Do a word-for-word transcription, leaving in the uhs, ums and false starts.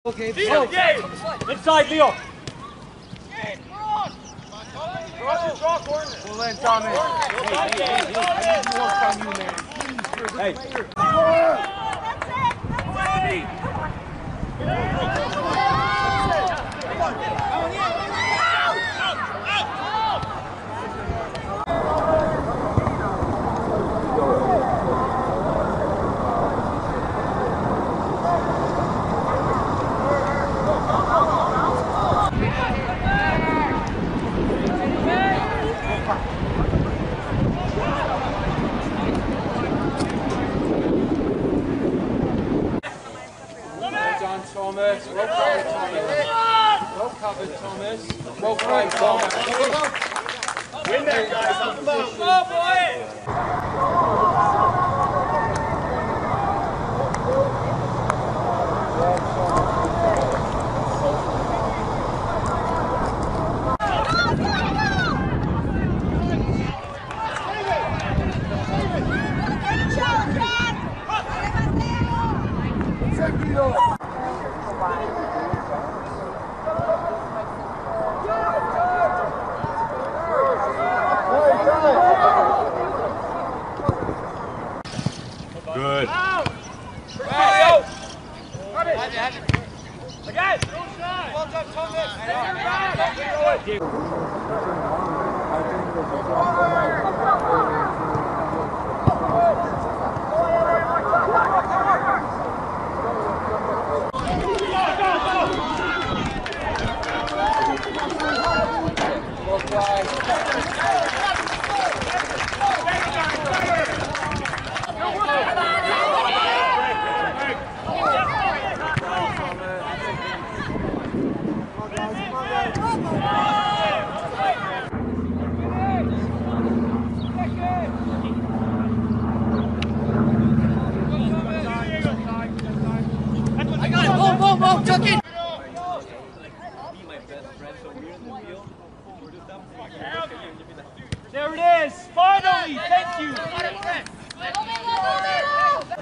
Okay, Leo, inside Leo. Pull in, Tommy. Hey, hey, hey, hey, I need more from you, man. Please, you're the player. Thomas, well covered, Thomas. Well covered, Thomas. Well played, Thomas. Win that, guys. Come on, boy! Good. There it is! Finally! Thank you!